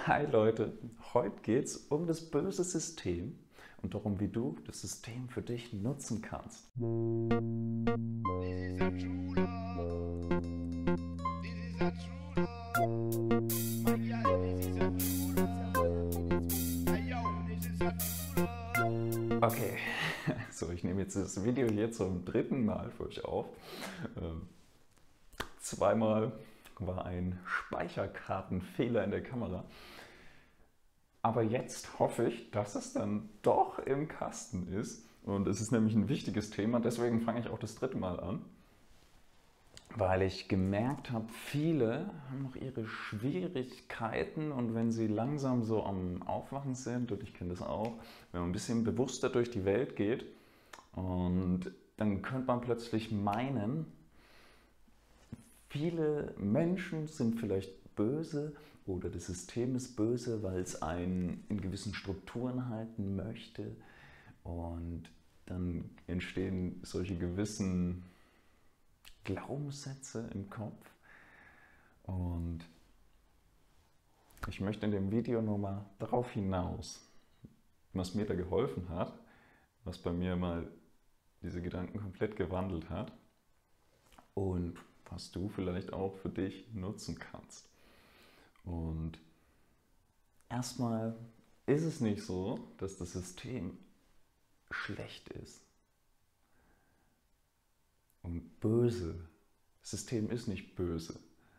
Hi Leute, heute geht es um das böse System und darum, wie du das System für dich nutzen kannst. This is a true love. This is a true love. My girl, this is a true love. Hey yo, this is a true love. Okay, so ich nehme jetzt das Video hier zum dritten Mal für euch auf. Zweimal war ein Speicherkartenfehler in der Kamera. Aber jetzt hoffe ich, dass es dann doch im Kasten ist. Und es ist nämlich ein wichtiges Thema, deswegen fange ich auch das dritte Mal an. Weil ich gemerkt habe, viele haben noch ihre Schwierigkeiten und wenn sie langsam so am Aufwachen sind, und ich kenne das auch, wenn man ein bisschen bewusster durch die Welt geht und dann könnte man plötzlich meinen, viele Menschen sind vielleicht böse oder das System ist böse, weil es einen in gewissen Strukturen halten möchte und dann entstehen solche gewissen Glaubenssätze im Kopf. Und ich möchte in dem Video nochmal darauf hinaus, was mir da geholfen hat, was bei mir mal diese Gedanken komplett gewandelt hat und was du vielleicht auch für dich nutzen kannst. Und erstmal ist es nicht so, dass das System schlecht ist und böse. Das System ist nicht böse.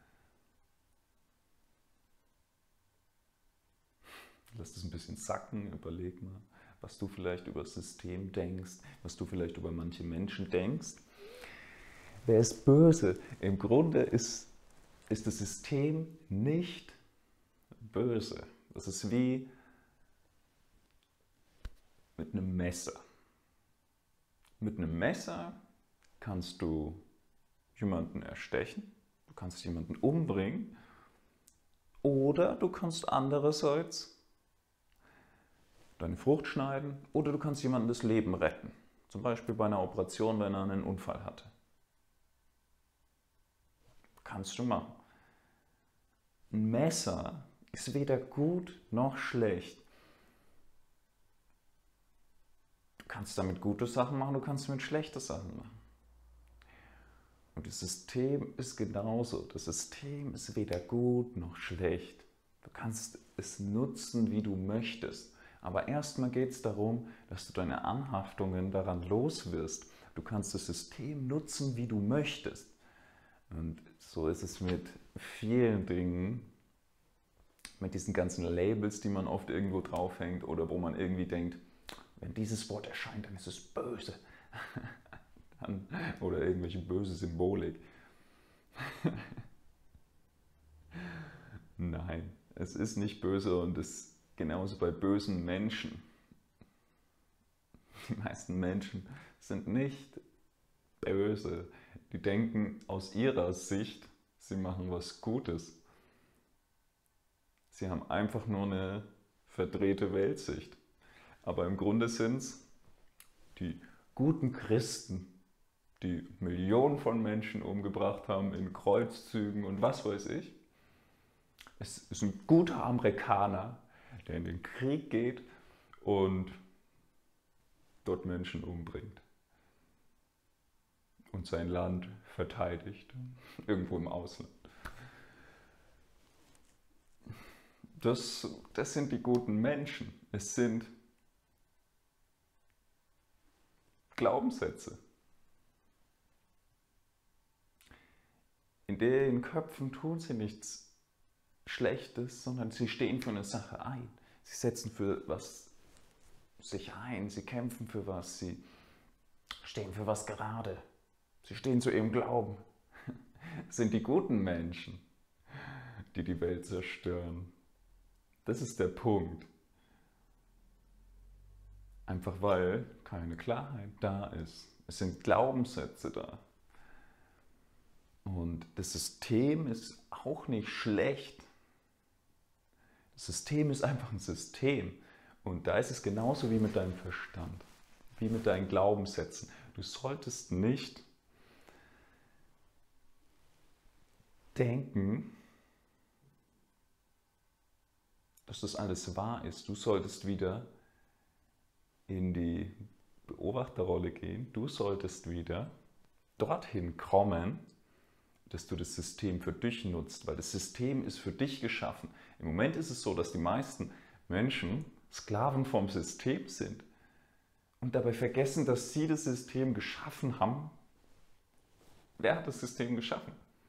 Lass das ein bisschen sacken, überleg mal, was du vielleicht über das System denkst, was du vielleicht über manche Menschen denkst. Wer ist böse? Im Grunde ist das System nicht böse. Das ist wie mit einem Messer. Mit einem Messer kannst du jemanden erstechen, du kannst jemanden umbringen oder du kannst andererseits deine Frucht schneiden oder du kannst jemandem das Leben retten. Zum Beispiel bei einer Operation, wenn er einen Unfall hatte. Kannst du machen. Ein Messer ist weder gut noch schlecht. Du kannst damit gute Sachen machen, du kannst damit schlechte Sachen machen. Und das System ist genauso. Das System ist weder gut noch schlecht. Du kannst es nutzen, wie du möchtest. Aber erstmal geht es darum, dass du deine Anhaftungen daran los wirst. Du kannst das System nutzen, wie du möchtest. Und so ist es mit vielen Dingen, mit diesen ganzen Labels, die man oft irgendwo draufhängt oder wo man irgendwie denkt, wenn dieses Wort erscheint, dann ist es böse. Oder irgendwelche böse Symbolik. Nein, es ist nicht böse und es ist genauso bei bösen Menschen. Die meisten Menschen sind nicht böse. Die denken aus ihrer Sicht, sie machen was Gutes. Sie haben einfach nur eine verdrehte Weltsicht. Aber im Grunde sind es die guten Christen, die Millionen von Menschen umgebracht haben in Kreuzzügen und was weiß ich. Es ist ein guter Amerikaner, der in den Krieg geht und dort Menschen umbringt und sein Land verteidigt, irgendwo im Ausland. Das sind die guten Menschen. Es sind Glaubenssätze. In den Köpfen tun sie nichts Schlechtes, sondern sie stehen für eine Sache ein. Sie setzen für was sich ein, sie kämpfen für was, sie stehen für was gerade. Sie stehen zu ihrem Glauben. Das sind die guten Menschen, die die Welt zerstören. Das ist der Punkt. Einfach weil keine Klarheit da ist. Es sind Glaubenssätze da. Und das System ist auch nicht schlecht. Das System ist einfach ein System. Und da ist es genauso wie mit deinem Verstand, wie mit deinen Glaubenssätzen. Du solltest nicht denken, dass das alles wahr ist. Du solltest wieder in die Beobachterrolle gehen. Du solltest wieder dorthin kommen, dass du das System für dich nutzt, weil das System ist für dich geschaffen. Im Moment ist es so, dass die meisten Menschen Sklaven vom System sind und dabei vergessen, dass sie das System geschaffen haben. Wer hat das System geschaffen?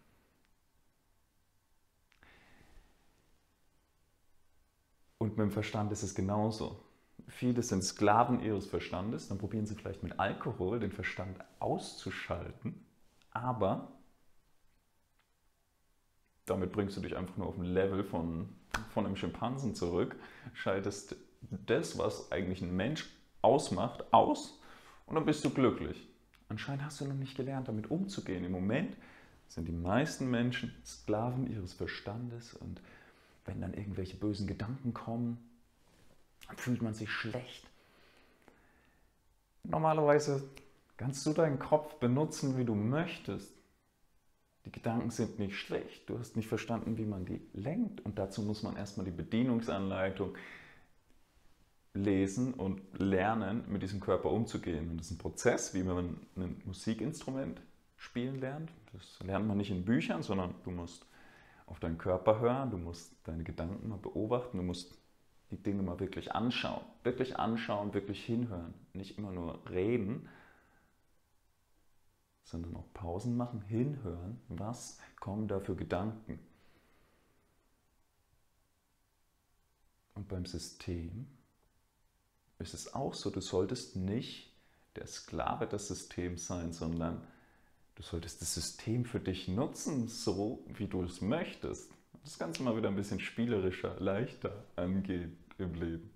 Und mit dem Verstand ist es genauso. Viele sind Sklaven ihres Verstandes, dann probieren sie vielleicht mit Alkohol den Verstand auszuschalten, aber damit bringst du dich einfach nur auf ein Level von einem Schimpansen zurück, schaltest das, was eigentlich ein Mensch ausmacht, aus und dann bist du glücklich. Anscheinend hast du noch nicht gelernt, damit umzugehen. Im Moment sind die meisten Menschen Sklaven ihres Verstandes und wenn dann irgendwelche bösen Gedanken kommen, dann fühlt man sich schlecht. Normalerweise kannst du deinen Kopf benutzen, wie du möchtest. Die Gedanken sind nicht schlecht. Du hast nicht verstanden, wie man die lenkt. Und dazu muss man erstmal die Bedienungsanleitung lesen und lernen, mit diesem Körper umzugehen. Und das ist ein Prozess, wie man ein Musikinstrument spielen lernt. Das lernt man nicht in Büchern, sondern du musst auf deinen Körper hören, du musst deine Gedanken mal beobachten, du musst die Dinge mal wirklich anschauen, wirklich hinhören. Nicht immer nur reden, sondern auch Pausen machen, hinhören. Was kommen da für Gedanken? Und beim System ist es auch so, du solltest nicht der Sklave des Systems sein, sondern du solltest das System für dich nutzen, so wie du es möchtest. Das Ganze mal wieder ein bisschen spielerischer, leichter angehen im Leben.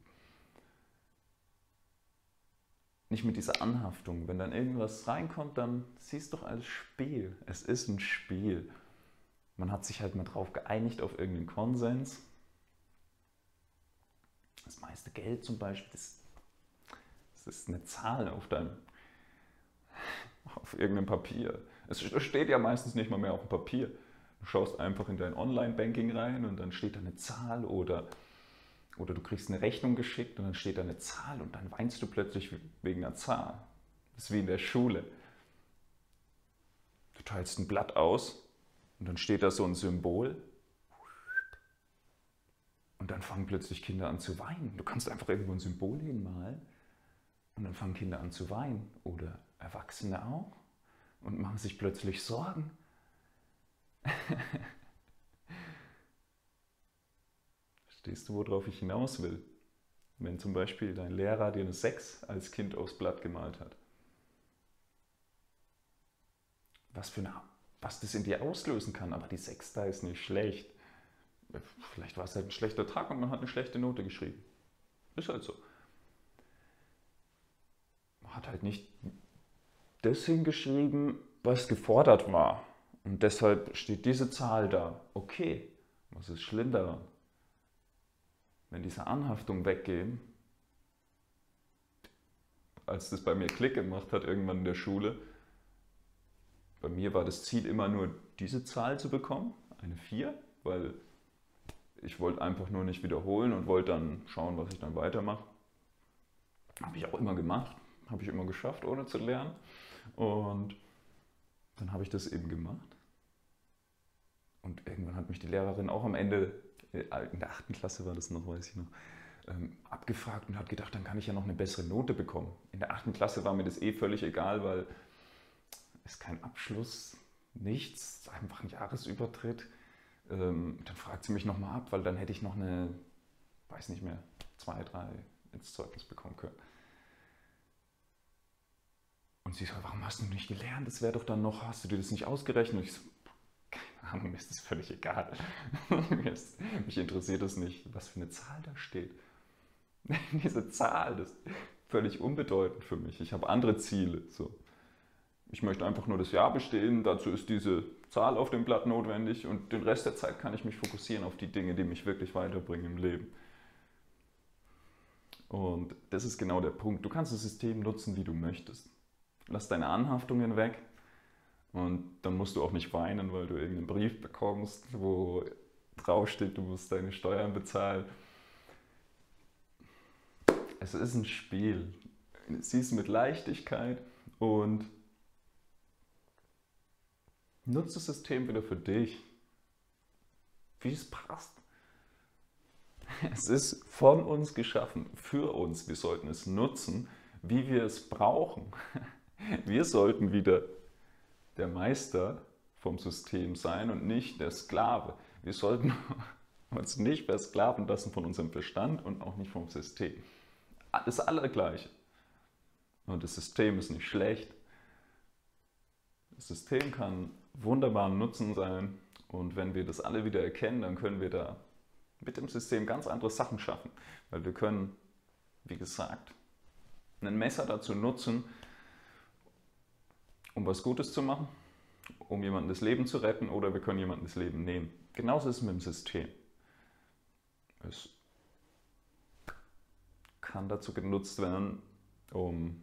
Nicht mit dieser Anhaftung. Wenn dann irgendwas reinkommt, dann siehst du doch als Spiel. Es ist ein Spiel. Man hat sich halt mal drauf geeinigt auf irgendeinen Konsens. Das meiste Geld zum Beispiel, das ist eine Zahl auf irgendeinem Papier. Es steht ja meistens nicht mal mehr auf dem Papier. Du schaust einfach in dein Online-Banking rein und dann steht da eine Zahl oder du kriegst eine Rechnung geschickt und dann steht da eine Zahl und dann weinst du plötzlich wegen einer Zahl. Das ist wie in der Schule. Du teilst ein Blatt aus und dann steht da so ein Symbol und dann fangen plötzlich Kinder an zu weinen. Du kannst einfach irgendwo ein Symbol hinmalen und dann fangen Kinder an zu weinen oder Erwachsene auch und machen sich plötzlich Sorgen. Verstehst du, worauf ich hinaus will? Wenn zum Beispiel dein Lehrer dir eine 6 als Kind aufs Blatt gemalt hat. Was das in dir auslösen kann, aber die 6 da ist nicht schlecht. Vielleicht war es halt ein schlechter Tag und man hat eine schlechte Note geschrieben. Ist halt so. Man hat halt nicht das hingeschrieben, was gefordert war. Und deshalb steht diese Zahl da. Okay, was ist schlimm daran? Wenn diese Anhaftung weggehen, als das bei mir Klick gemacht hat irgendwann in der Schule, bei mir war das Ziel immer nur diese Zahl zu bekommen, eine 4, weil ich wollte einfach nur nicht wiederholen und wollte dann schauen, was ich dann weitermache. Habe ich auch immer gemacht, habe ich immer geschafft, ohne zu lernen. Und dann habe ich das eben gemacht. Und irgendwann hat mich die Lehrerin auch am Ende, in der 8. Klasse war das noch, weiß ich noch, abgefragt und hat gedacht, dann kann ich ja noch eine bessere Note bekommen. In der 8. Klasse war mir das völlig egal, weil es kein Abschluss, nichts, einfach ein Jahresübertritt. Dann fragt sie mich nochmal ab, weil dann hätte ich noch eine, weiß nicht mehr, 2, 3 ins Zeugnis bekommen können. Und sie sagt, warum hast du nicht gelernt? Das wäre doch dann noch, hast du dir das nicht ausgerechnet? Und ich so, keine Ahnung, mir ist das völlig egal. Mich interessiert es nicht, was für eine Zahl da steht. Diese Zahl, das ist völlig unbedeutend für mich. Ich habe andere Ziele. So. Ich möchte einfach nur das Jahr bestehen, dazu ist diese Zahl auf dem Blatt notwendig und den Rest der Zeit kann ich mich fokussieren auf die Dinge, die mich wirklich weiterbringen im Leben. Und das ist genau der Punkt. Du kannst das System nutzen, wie du möchtest. Lass deine Anhaftungen weg und dann musst du auch nicht weinen, weil du irgendeinen Brief bekommst, wo draufsteht, du musst deine Steuern bezahlen. Es ist ein Spiel. Sieh es mit Leichtigkeit und nutze das System wieder für dich, wie es passt. Es ist von uns geschaffen, für uns. Wir sollten es nutzen, wie wir es brauchen. Wir sollten wieder der Meister vom System sein und nicht der Sklave. Wir sollten uns nicht versklaven lassen von unserem Verstand und auch nicht vom System. Das Allergleiche. Und das System ist nicht schlecht. Das System kann wunderbar Nutzen sein. Und wenn wir das alle wieder erkennen, dann können wir da mit dem System ganz andere Sachen schaffen. Weil wir können, wie gesagt, ein Messer dazu nutzen, um was Gutes zu machen, um jemandem das Leben zu retten, oder wir können jemandem das Leben nehmen. Genauso ist es mit dem System. Es kann dazu genutzt werden, um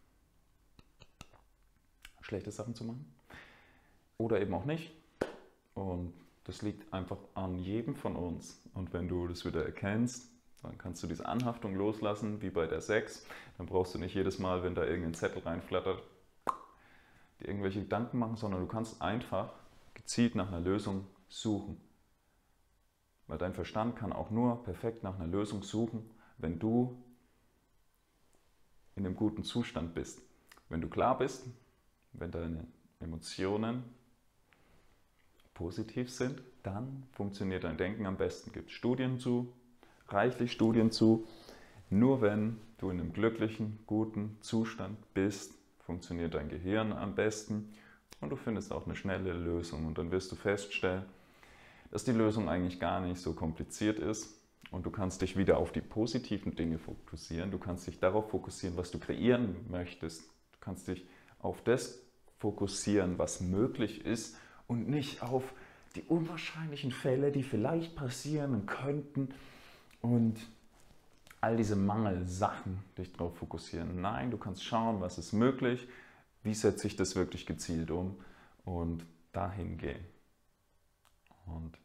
schlechte Sachen zu machen oder eben auch nicht. Und das liegt einfach an jedem von uns. Und wenn du das wieder erkennst, dann kannst du diese Anhaftung loslassen, wie bei der 6. Dann brauchst du nicht jedes Mal, wenn da irgendein Zettel reinflattert, dir irgendwelche Gedanken machen, sondern du kannst einfach gezielt nach einer Lösung suchen. Weil dein Verstand kann auch nur perfekt nach einer Lösung suchen, wenn du in einem guten Zustand bist. Wenn du klar bist, wenn deine Emotionen positiv sind, dann funktioniert dein Denken am besten. Gibt es Studien zu, reichlich Studien zu. Nur wenn du in einem glücklichen, guten Zustand bist, funktioniert dein Gehirn am besten und du findest auch eine schnelle Lösung. Und dann wirst du feststellen, dass die Lösung eigentlich gar nicht so kompliziert ist und du kannst dich wieder auf die positiven Dinge fokussieren. Du kannst dich darauf fokussieren, was du kreieren möchtest. Du kannst dich auf das fokussieren, was möglich ist und nicht auf die unwahrscheinlichen Fälle, die vielleicht passieren könnten und all diese Mangelsachen dich darauf fokussieren. Nein, du kannst schauen, was ist möglich, wie setze ich das wirklich gezielt um und dahin gehen. Und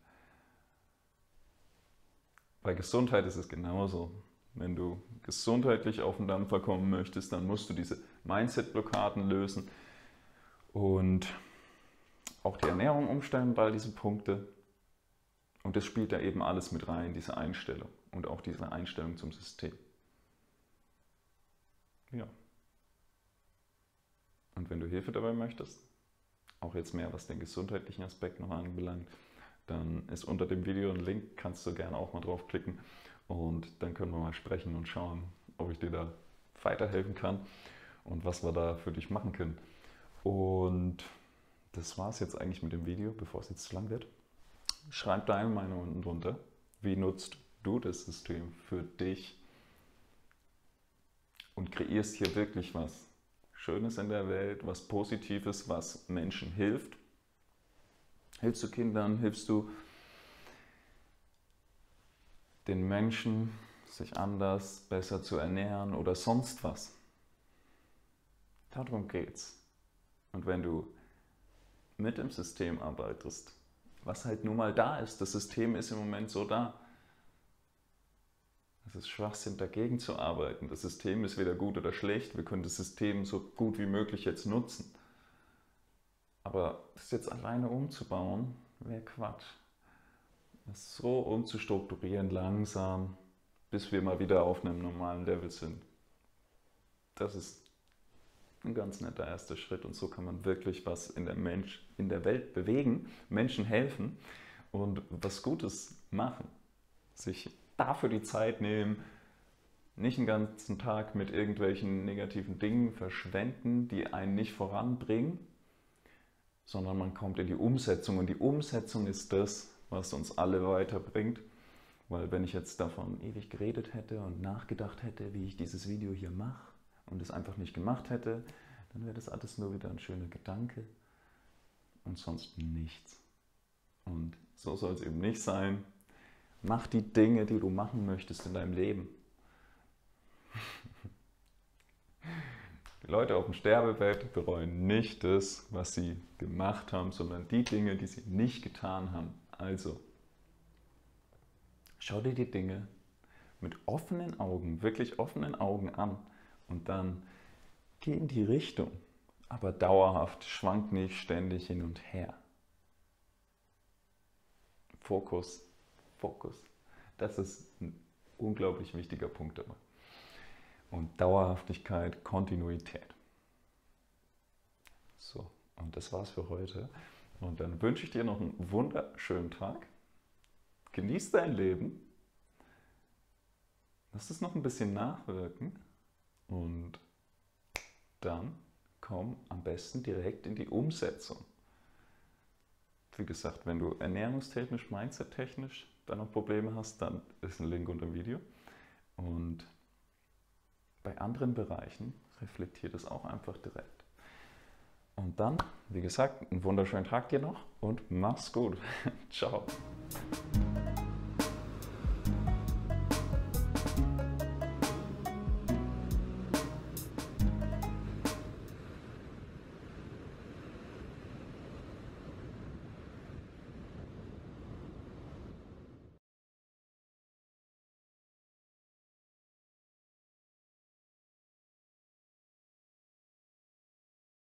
bei Gesundheit ist es genauso. Wenn du gesundheitlich auf den Dampfer kommen möchtest, dann musst du diese Mindset-Blockaden lösen und auch die Ernährung umstellen bei all diese Punkte. Und das spielt da eben alles mit rein, diese Einstellung und auch diese Einstellung zum System. Ja. Und wenn du Hilfe dabei möchtest, auch jetzt mehr was den gesundheitlichen Aspekt noch anbelangt, dann ist unter dem Video ein Link, kannst du gerne auch mal draufklicken und dann können wir mal sprechen und schauen, ob ich dir da weiterhelfen kann und was wir da für dich machen können. Und das war es jetzt eigentlich mit dem Video, bevor es jetzt zu lang wird. Schreib deine Meinung unten drunter. Wie nutzt du das System für dich und kreierst hier wirklich was Schönes in der Welt, was Positives, was Menschen hilft? Hilfst du Kindern, hilfst du den Menschen, sich anders, besser zu ernähren oder sonst was? Darum geht's. Und wenn du mit dem System arbeitest, was halt nun mal da ist, das System ist im Moment so da. Es ist Schwachsinn, dagegen zu arbeiten. Das System ist weder gut oder schlecht. Wir können das System so gut wie möglich jetzt nutzen. Aber das jetzt alleine umzubauen, wäre Quatsch. Das so umzustrukturieren, langsam, bis wir mal wieder auf einem normalen Level sind. Das ist ein ganz netter erster Schritt und so kann man wirklich was in der Welt bewegen, Menschen helfen und was Gutes machen. Sich dafür die Zeit nehmen, nicht den ganzen Tag mit irgendwelchen negativen Dingen verschwenden, die einen nicht voranbringen, sondern man kommt in die Umsetzung und die Umsetzung ist das, was uns alle weiterbringt. Weil wenn ich jetzt davon ewig geredet hätte und nachgedacht hätte, wie ich dieses Video hier mache und es einfach nicht gemacht hätte, dann wäre das alles nur wieder ein schöner Gedanke und sonst nichts. Und so soll es eben nicht sein. Mach die Dinge, die du machen möchtest in deinem Leben. Die Leute auf dem Sterbebett bereuen nicht das, was sie gemacht haben, sondern die Dinge, die sie nicht getan haben. Also, schau dir die Dinge mit offenen Augen, wirklich offenen Augen an und dann geh in die Richtung, aber dauerhaft, schwank nicht ständig hin und her. Fokus, Fokus. Das ist ein unglaublich wichtiger Punkt dabei. Und Dauerhaftigkeit, Kontinuität. So, und das war's für heute. Und dann wünsche ich dir noch einen wunderschönen Tag. Genieß dein Leben. Lass es noch ein bisschen nachwirken. Und dann komm am besten direkt in die Umsetzung. Wie gesagt, wenn du ernährungstechnisch, mindset-technisch da noch Probleme hast, dann ist ein Link unter dem Video. Und bei anderen Bereichen reflektiert es auch einfach direkt. Und dann, wie gesagt, einen wunderschönen Tag dir noch und mach's gut. Ciao.